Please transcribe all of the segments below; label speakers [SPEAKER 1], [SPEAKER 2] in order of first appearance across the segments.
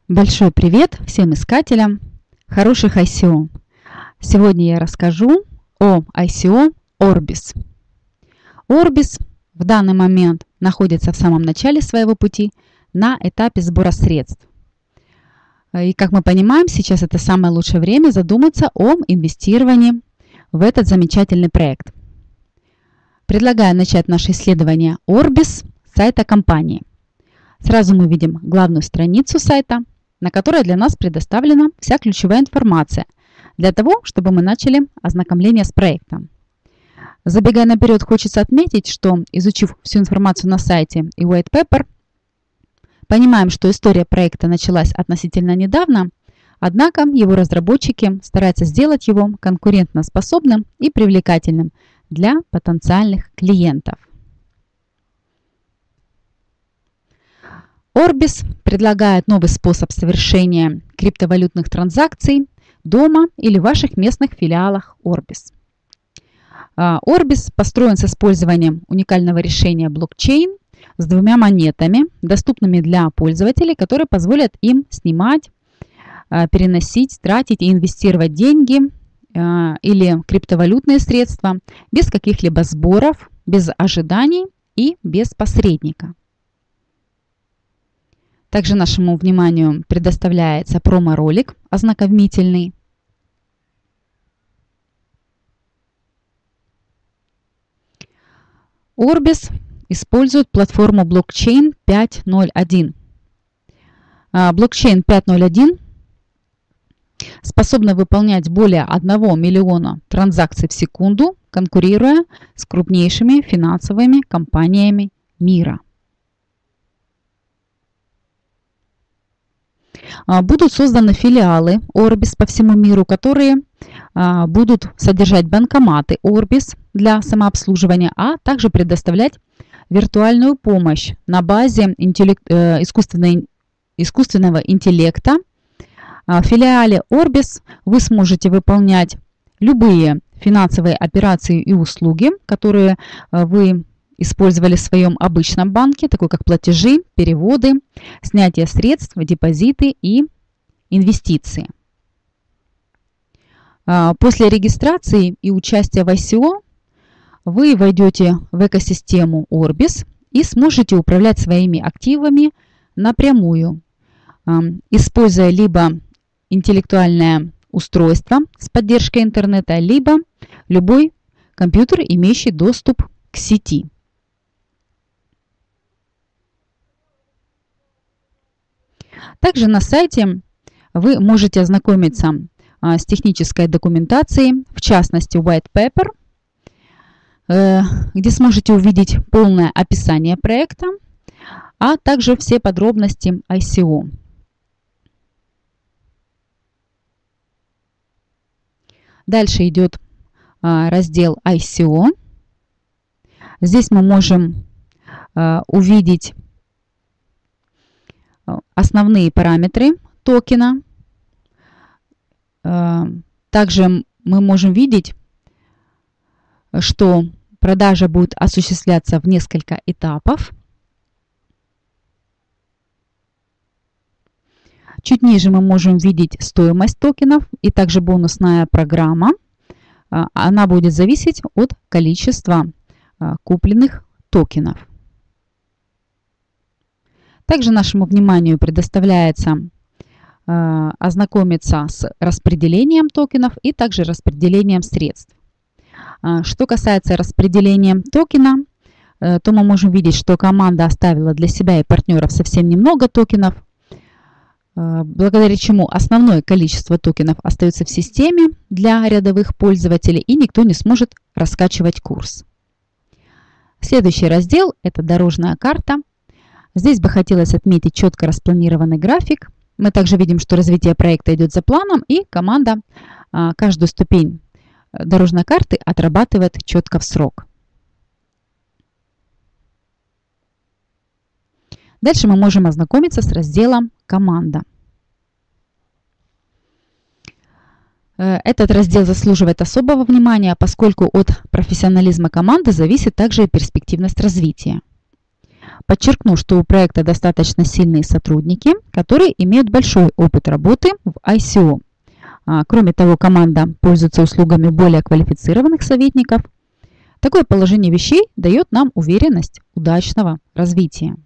[SPEAKER 1] Большой привет всем искателям хороших ICO. Сегодня я расскажу о ICO Orbis. Orbis в данный момент находится в самом начале своего пути на этапе сбора средств. И как мы понимаем, сейчас это самое лучшее время задуматься о инвестировании в этот замечательный проект. Предлагаю начать наше исследование Orbis с сайта компании. Сразу мы видим главную страницу сайта, на которой для нас предоставлена вся ключевая информация для того, чтобы мы начали ознакомление с проектом. Забегая наперед, хочется отметить, что, изучив всю информацию на сайте и white paper, понимаем, что история проекта началась относительно недавно, однако его разработчики стараются сделать его конкурентоспособным и привлекательным для потенциальных клиентов. Orbis предлагает новый способ совершения криптовалютных транзакций дома или в ваших местных филиалах Orbis. Orbis построен с использованием уникального решения блокчейн с двумя монетами, доступными для пользователей, которые позволят им снимать, переносить, тратить и инвестировать деньги или криптовалютные средства без каких-либо сборов, без ожиданий и без посредника. Также нашему вниманию предоставляется промо-ролик ознакомительный. Orbis использует платформу блокчейн 5.0.1. Блокчейн 5.0.1 способна выполнять более 1 миллиона транзакций в секунду, конкурируя с крупнейшими финансовыми компаниями мира. Будут созданы филиалы Orbis по всему миру, которые будут содержать банкоматы Orbis для самообслуживания, а также предоставлять виртуальную помощь на базе искусственного интеллекта. В филиале Orbis вы сможете выполнять любые финансовые операции и услуги, которые вы использовали в своем обычном банке, такой как платежи, переводы, снятие средств, депозиты и инвестиции. После регистрации и участия в ICO вы войдете в экосистему Orbis и сможете управлять своими активами напрямую, используя либо интеллектуальное устройство с поддержкой интернета, либо любой компьютер, имеющий доступ к сети. Также на сайте вы можете ознакомиться с технической документацией, в частности white paper, где сможете увидеть полное описание проекта, а также все подробности ICO. Дальше идет раздел ICO. Здесь мы можем увидеть основные параметры токена. Также мы можем видеть, что продажа будет осуществляться в несколько этапов. Чуть ниже мы можем видеть стоимость токенов и также бонусная программа. Она будет зависеть от количества купленных токенов. Также нашему вниманию предоставляется ознакомиться с распределением токенов и также распределением средств. Что касается распределения токена, то мы можем видеть, что команда оставила для себя и партнеров совсем немного токенов, благодаря чему основное количество токенов остается в системе для рядовых пользователей и никто не сможет раскачивать курс. Следующий раздел – это дорожная карта. Здесь бы хотелось отметить четко распланированный график. Мы также видим, что развитие проекта идет за планом, и команда каждую ступень дорожной карты отрабатывает четко в срок. Дальше мы можем ознакомиться с разделом «Команда». Этот раздел заслуживает особого внимания, поскольку от профессионализма команды зависит также и перспективность развития. Подчеркну, что у проекта достаточно сильные сотрудники, которые имеют большой опыт работы в ICO. Кроме того, команда пользуется услугами более квалифицированных советников. Такое положение вещей дает нам уверенность удачного развития.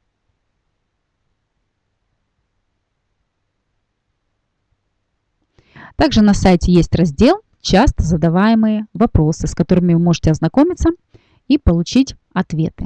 [SPEAKER 1] Также на сайте есть раздел «Часто задаваемые вопросы», с которыми вы можете ознакомиться и получить ответы.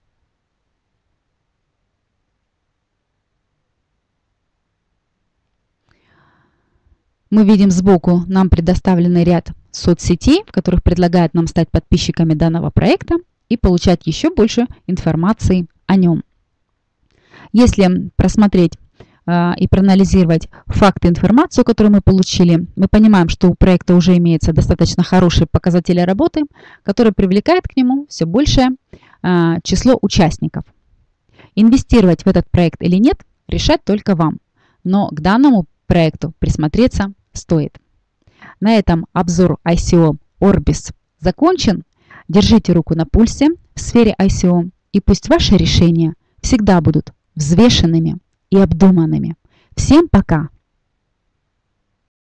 [SPEAKER 1] Мы видим сбоку нам предоставленный ряд соцсетей, в которых предлагают нам стать подписчиками данного проекта и получать еще больше информации о нем. Если просмотреть и проанализировать факты и информацию, которую мы получили, мы понимаем, что у проекта уже имеется достаточно хорошие показатели работы, которые привлекают к нему все большее число участников. Инвестировать в этот проект или нет, решать только вам. Но к данному проекту присмотреться стоит. На этом обзор ICO Orbis закончен. Держите руку на пульсе в сфере ICO, и пусть ваши решения всегда будут взвешенными и обдуманными. Всем пока!